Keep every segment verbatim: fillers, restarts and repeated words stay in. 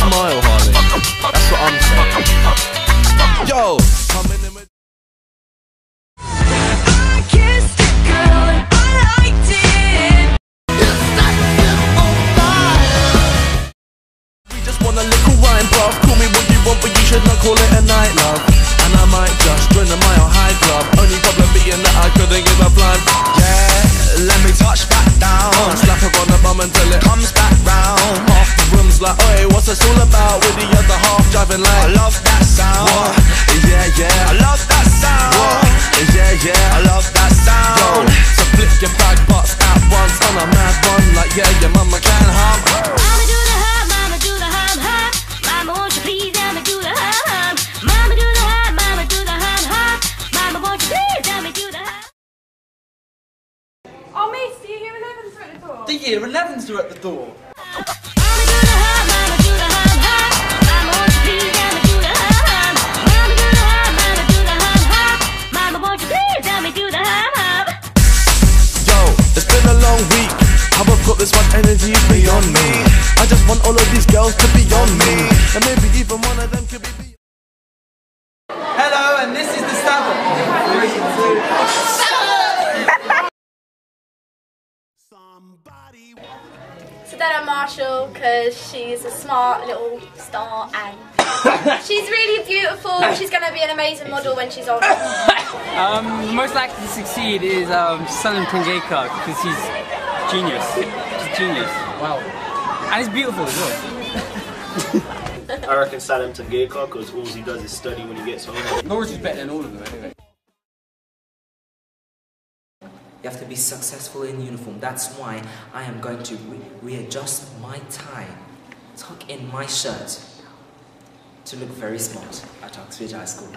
smile, Harley. That's what I'm saying. Yo, coming in with I kissed a girl and I liked it. we just want a little wine, bruv. Call me what you want, but you should not call it a night, love. And I might just join the Mile High Club. Only problem being that I couldn't give a blind. Yeah, let me touch back down. Slap her on the bum until it Comes back round. half the room's like, oi, what's this all about? With the other half driving I like, love that sound. what? Yeah, yeah. I love that sound. What? Yeah, yeah. I love that Yo, sound. so flip your bag butts at once on a mad one. Like, yeah, your mama can hum. Mama do the hum, mama do the hum hum. Mama won't you please let me do the hum hum. Mama do the hum, mama do the hum hum. Mama won't you please let me do the hum. Oh, miss, do you hear elevens are at the door? The year elevens are at the door. Mama do the hum, mama do the hum hum. Mama won't you please let me do the hum hum. Mama do the hum, mama do the hum hum. Mama won't you please let me do the hum hum. Yo, it's been a long week. How I've got this much energy beyond me. I just want all of these girls to be on me. And maybe even one of them could be me. Hello, and this is the Stabber. So then I'm Marshall because she's a smart little star and she's really beautiful. She's going to be an amazing model when she's older. Um, most likely to succeed is um, Salim Tangeka because he's genius. He's genius. Wow. And he's beautiful as well. I reckon Salim Tangeka because all he does is study when he gets home. Norris is better than all of them anyway. You have to be successful in uniform. That's why I am going to re readjust my tie, tuck in my shirt to look very smart at Uxbridge High School.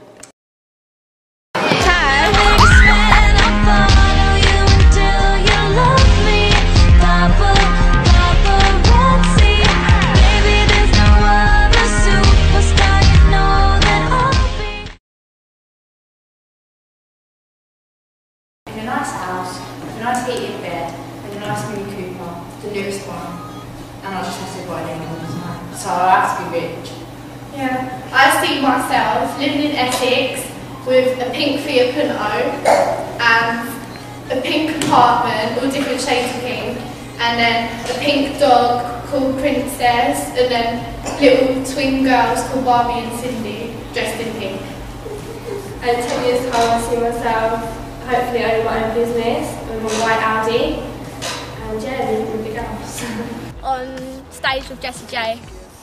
In a nice house, with a nice heated bed, with a nice Mini Cooper, the newest one, and I just have to buy them all the time. So I have to be rich. Yeah, I see myself living in Essex with a pink Fiat Punto and a pink apartment, all different shades of pink, and then a pink dog called Princess, and then little twin girls called Barbie and Cindy, dressed in pink. And ten years time I see myself hopefully owning my own business with a white Audi, and yeah, living in a big house. On stage with Jessie J.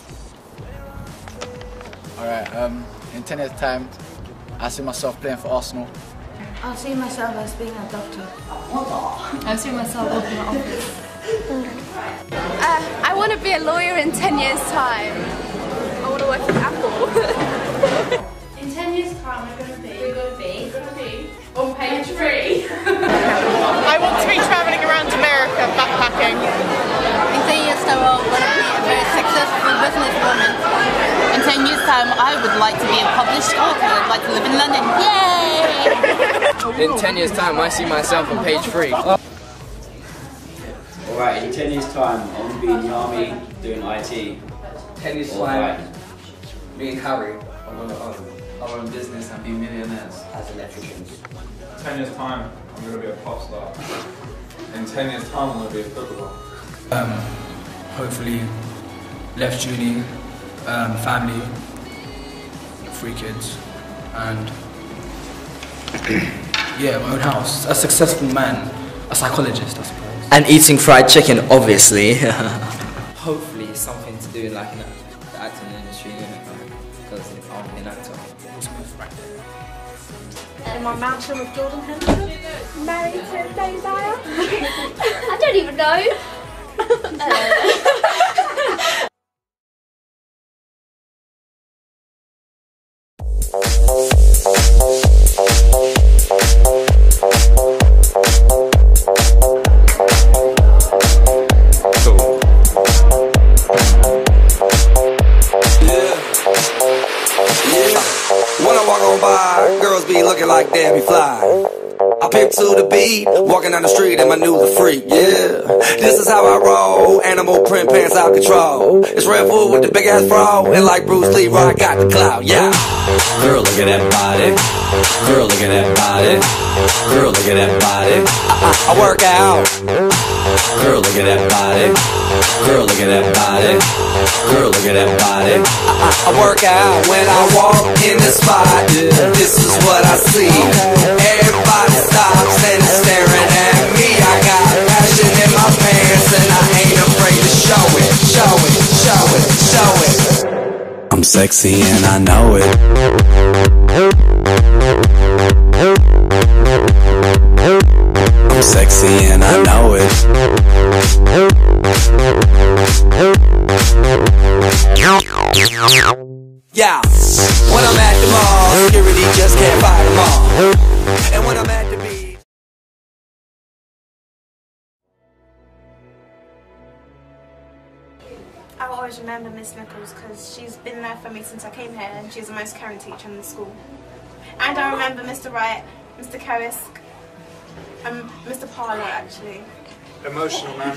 Alright, um, in ten years' time, I see myself playing for Arsenal. I see myself as being a doctor. I see myself working in an office. Uh, I want to be a lawyer in ten years' time. I want to work at Apple. In ten years' time, we're going to be, we're going to be, we're going to be on page three. I want to be travelling around America backpacking. In ten years' time, I want to be a very successful businesswoman. In ten years' time, I would like to be a published author. I'd like to live in London. Yay! In ten years' time, I see myself on page three. Alright, in ten years' time, I want to be in the army doing I T. ten years' time, me and Harry are going to own our own business and be millionaires as electricians. ten years time, I'm going to be a pop star. In ten years time, I'm going to be a footballer. Um, hopefully, left uni, um, family, three kids, and yeah, my own house. A successful man, a psychologist, I suppose. And eating fried chicken, obviously. Hopefully, something to do like in the acting industry, because I'm an actor. In my mansion with Jordan Henderson. Married to Dave Dyer. I don't even know. uh. When I walk on by, girls be looking like damn, you fly. I pimp to the beat, walking down the street and my new the freak, yeah. This is how I roll, animal print pants out control. It's Red Bull with the big ass bro, and like Bruce Lee, I got the clout, yeah. Girl, look at that body. Girl, look at that body. Girl, look at that body. I, I, I work out. Girl, look at that body. Girl, look at that body. Girl, look at that body. I, I, I work out when I walk in the spot. This is what I see. Everybody stops and is staring at me. I got passion in my pants and I ain't afraid to show it, show it, show it, show it. I'm sexy and I know it. I'm sexy and I know it. Yeah, when I'm at the mall, security just can't fight them all. And when I'm at the beach, I'll always remember Miss Nichols because she's been there for me since I came here and she's the most caring teacher in the school. And I remember Mister Wright, Mister Karisk, and Mister Parlour actually. Emotional, man.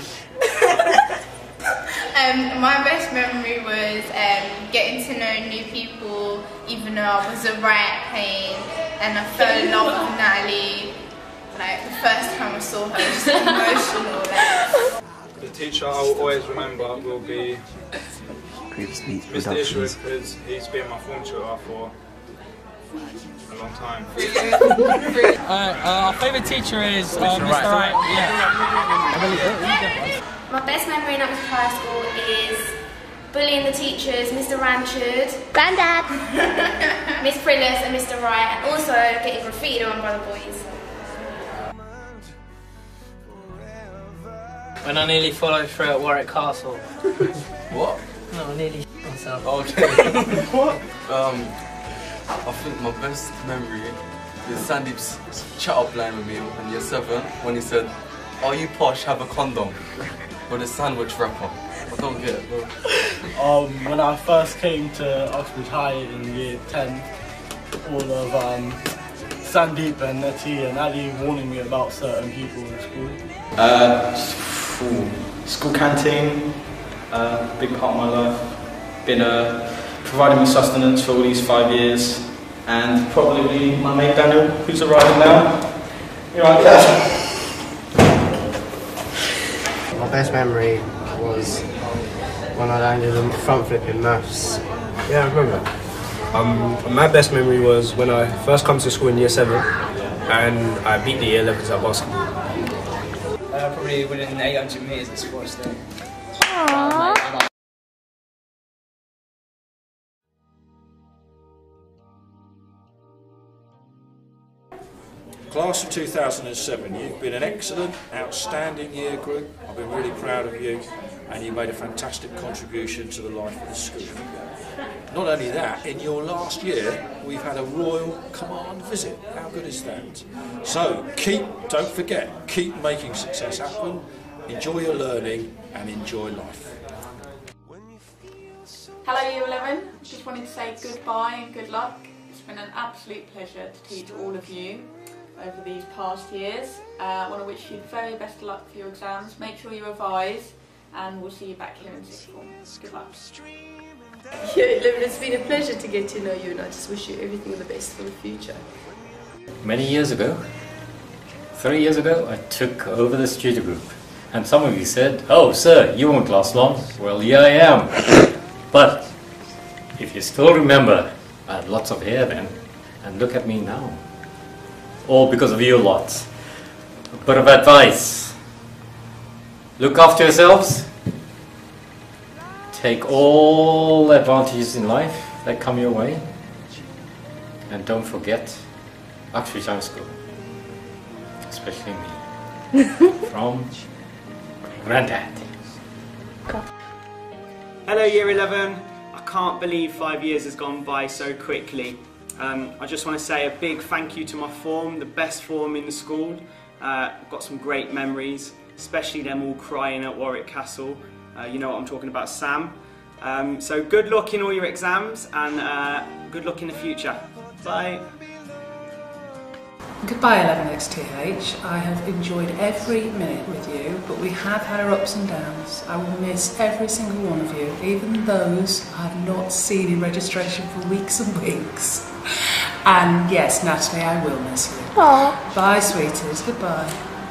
Um, my best memory was um, getting to know new people, even though I was a riot pain, and I fell in love with Natalie. Like the first time I saw her, just emotional. Like. The teacher I will always remember will be Mister Ishwood, because he's been my form tutor for a long time. uh, uh, our favourite teacher is uh, Mister Wright. Yeah. My best memory in Uxbridge High School is bullying the teachers, Mister Ranchard, Grandad, Miss Frillis and Mister Wright, and also getting graffitied on by the boys. When I nearly followed through at Warwick Castle. What? No, I nearly shit myself. Okay. What? Um, I think my best memory is Sandeep's chat up line with me in year seven when he said, "Are you posh? Have a condom." With a sandwich wrapper. I don't get it, bro. Um, when I first came to Uxbridge High in year ten, all of um, Sandeep and Nettie and Ali warning me about certain people in school. Uh, school canteen, uh, big part of my life. Been uh, providing me sustenance for all these five years, and probably my mate Daniel, who's arriving now. You're right there. My best memory was when I landed a front flip in maths. Yeah, I remember. Um, my best memory was when I first come to school in year seven and I beat the year elevens at basketball. Uh, probably winning eight hundred metres at Sports Day. Aww. Class of two thousand seven, you've been an excellent, outstanding year group. I've been really proud of you, and you made a fantastic contribution to the life of the school. Not only that, in your last year, we've had a Royal Command visit. How good is that? So, keep, don't forget, keep making success happen, enjoy your learning, and enjoy life. Hello Year eleven, just wanted to say goodbye and good luck. It's been an absolute pleasure to teach all of you over these past years. Uh, I want to wish you the very best of luck for your exams. Make sure you revise, and we'll see you back here in sixth form. Good luck. Year eleven, it's been a pleasure to get to know you, and I just wish you everything the best for the future. Many years ago, three years ago, I took over the studio group, and some of you said, "Oh, sir, you won't last long." Well, here I am. But if you still remember, I had lots of hair then, and look at me now. All because of you lots. A bit of advice. Look after yourselves. Take all advantages in life that come your way. And don't forget Uxbridge High School. Especially me. From Grandad. Hello Year eleven. I can't believe five years has gone by so quickly. Um, I just want to say a big thank you to my form, the best form in the school. Uh, I've got some great memories, especially them all crying at Warwick Castle. Uh, you know what I'm talking about, Sam. Um, so good luck in all your exams, and uh, good luck in the future. Bye. Goodbye eleven X T H. I have enjoyed every minute with you, but we have had our ups and downs. I will miss every single one of you, even those I have not seen in registration for weeks and weeks. And yes, Natalie, I will miss you. Aww. Bye, sweeties. Goodbye.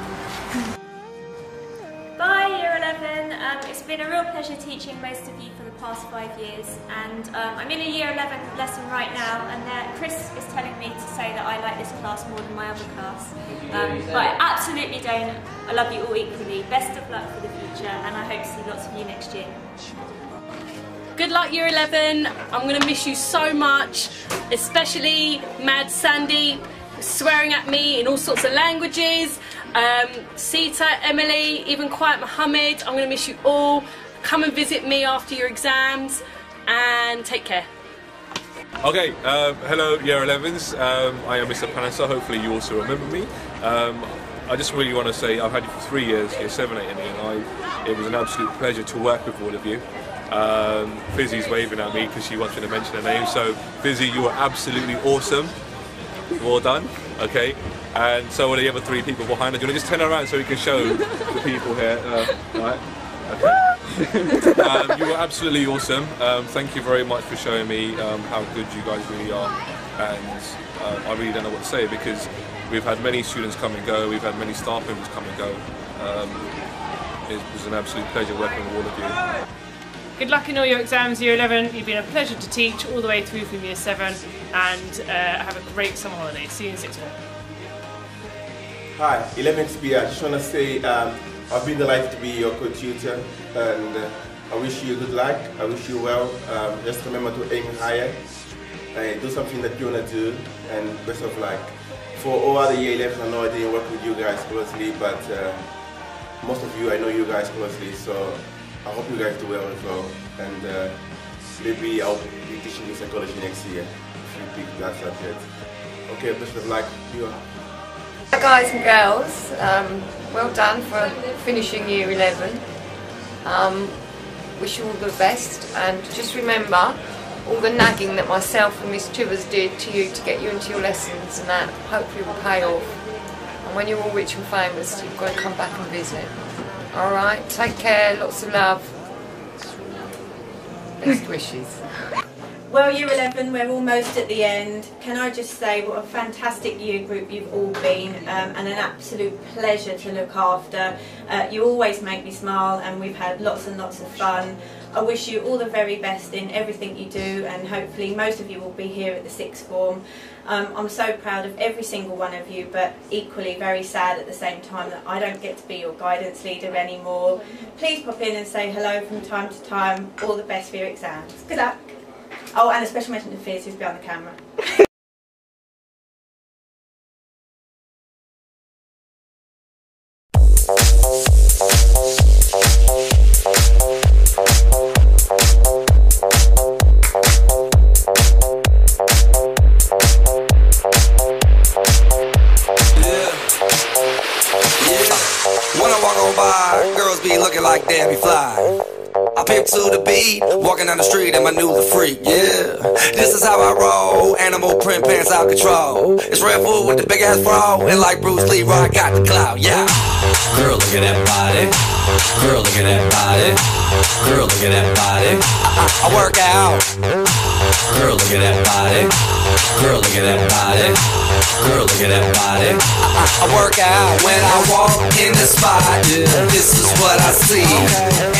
Bye, Year eleven. Um, it's been a real pleasure teaching most of you for the past five years, and um, I'm in a Year eleven lesson right now, and uh, Chris is telling me to say that I like this class more than my other class, um, but I absolutely don't. I love you all equally. Best of luck for the future, and I hope to see lots of you next year. Good luck, Year eleven. I'm going to miss you so much, especially Mad Sandy swearing at me in all sorts of languages. Um, Sita, Emily, even Quiet Mohammed, I'm going to miss you all. Come and visit me after your exams and take care. Okay, um, hello Year elevens, um, I am Mister Panassa, hopefully you also remember me. Um, I just really want to say I've had you for three years, Year seven, eight and I, it was an absolute pleasure to work with all of you. Um, Fizzy's waving at me because she wants me to mention her name, so Fizzy, you were absolutely awesome. Well done, okay? And so are the other three people behind us. Do you want to just turn around so we can show the people here? Uh, right? Okay. um, you were absolutely awesome. Um, thank you very much for showing me um, how good you guys really are. And um, I really don't know what to say because we've had many students come and go, we've had many staff members come and go. Um, it was an absolute pleasure working with all of you. Good luck in all your exams, Year eleven. You've been a pleasure to teach all the way through from Year seven, and uh, have a great summer holiday. See you in sixth form. Hi, eleven X B. I just want to say um, I've been delighted to be your co-tutor, and uh, I wish you good luck. I wish you well. Um, just remember to aim higher, uh, do something that you want to do, and best of luck. For all other Year elevens, I know I didn't work with you guys closely, but uh, most of you, I know you guys closely, so I hope you guys do well as well, and uh, maybe I'll be teaching you psychology next year if you pick that subject. Okay, best of luck. You are. Hi guys and girls, um, well done for finishing Year eleven. Um, wish you all the best, and just remember all the nagging that myself and Miss Chivers did to you to get you into your lessons, and that hopefully will pay off. And when you're all rich and famous, you've got to come back and visit. Alright, take care, lots of love. Best wishes. Well, Year eleven, we're almost at the end. Can I just say what a fantastic year group you've all been, um, and an absolute pleasure to look after. Uh, you always make me smile, and we've had lots and lots of fun. I wish you all the very best in everything you do, and hopefully most of you will be here at the sixth form. Um, I'm so proud of every single one of you, but equally very sad at the same time that I don't get to be your guidance leader anymore. Please pop in and say hello from time to time. All the best for your exams. Good luck. Oh, and a special mention to Fizz, who's behind the camera. When I walk on by, girls be looking like Debbie Fly. I pimp to the beat, walking down the street and my new the freak, yeah. This is how I roll, animal print pants out control. It's Red Bull with the big ass bra, and like Bruce Lee, I got the clout, yeah. Girl, look at that body. Girl, look at that body. Girl, look at that body. I, I, I work out. Girl, look at that body. Girl, look at that body. Girl, look at that body. I, I, I work out when I walk in the spot. This is what I see.